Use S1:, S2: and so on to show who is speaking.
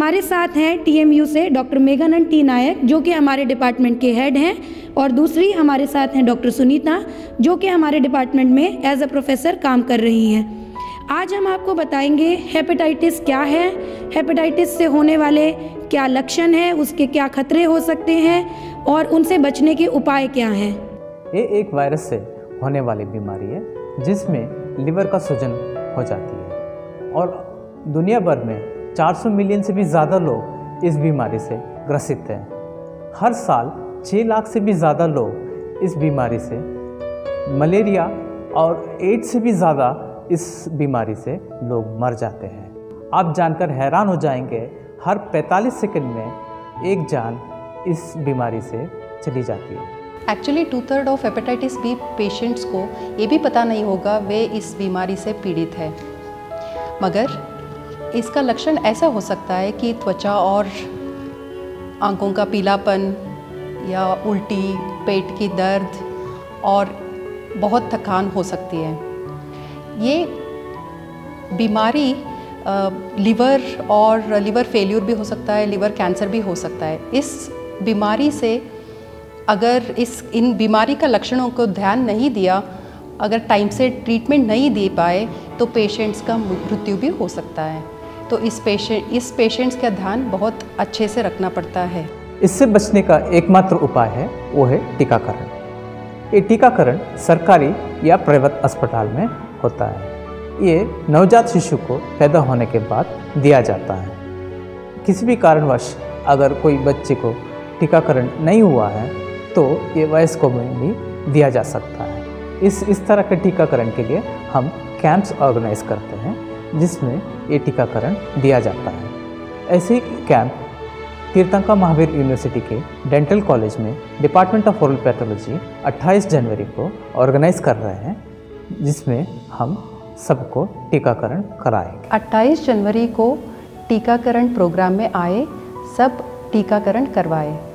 S1: हमारे साथ हैं TMU से डॉक्टर मेघानंद टी नायक, जो कि हमारे डिपार्टमेंट के हेड हैं, और दूसरी हमारे साथ हैं डॉक्टर सुनीता, जो कि हमारे डिपार्टमेंट में एज अ प्रोफेसर काम कर रही हैं। आज हम आपको बताएंगे हेपेटाइटिस क्या है, हेपेटाइटिस से होने वाले क्या लक्षण हैं, उसके क्या खतरे हो सकते हैं और उनसे बचने के उपाय क्या हैं।
S2: ये एक वायरस से होने वाली बीमारी है जिसमें लिवर का सूजन हो जाती है और दुनिया भर में 400 मिलियन से भी ज़्यादा लोग इस बीमारी से ग्रसित हैं। हर साल 6 लाख से भी ज़्यादा लोग इस बीमारी से, मलेरिया और एड्स से भी ज़्यादा इस बीमारी से लोग मर जाते हैं। आप जानकर हैरान हो जाएंगे, हर 45 सेकंड में एक जान इस बीमारी से चली जाती है।
S3: Actually 2/3 of hepatitis B patients को ये भी पता नहीं होगा वे इस बीमारी से पीड़ित है, मगर इसका लक्षण ऐसा हो सकता है कि त्वचा और आंखों का पीलापन या उल्टी, पेट की दर्द और बहुत थकान हो सकती है। ये बीमारी लिवर और लिवर फेल्यूर भी हो सकता है, लिवर कैंसर भी हो सकता है। इस बीमारी से अगर इन बीमारी का लक्षणों को ध्यान नहीं दिया, अगर टाइम से ट्रीटमेंट नहीं दे पाए तो पेशेंट्स का मृत्यु भी हो सकता है। तो इस पेशेंट्स का ध्यान बहुत अच्छे से रखना पड़ता है।
S2: इससे बचने का एकमात्र उपाय है वो है टीकाकरण। ये टीकाकरण सरकारी या प्राइवेट अस्पताल में होता है। ये नवजात शिशु को पैदा होने के बाद दिया जाता है। किसी भी कारणवश अगर कोई बच्चे को टीकाकरण नहीं हुआ है तो ये वयस्कों में भी दिया जा सकता है। इस तरह के टीकाकरण के लिए हम कैंप्स ऑर्गेनाइज करते हैं जिसमें ये टीकाकरण दिया जाता है। ऐसे ही कैंप तीर्थंकर महावीर यूनिवर्सिटी के डेंटल कॉलेज में डिपार्टमेंट ऑफ ओरल पैथोलॉजी 28 जनवरी को ऑर्गेनाइज कर रहे हैं, जिसमें हम सबको टीकाकरण कराएंगे।
S3: 28 जनवरी को टीकाकरण प्रोग्राम में आए, सब टीकाकरण करवाए।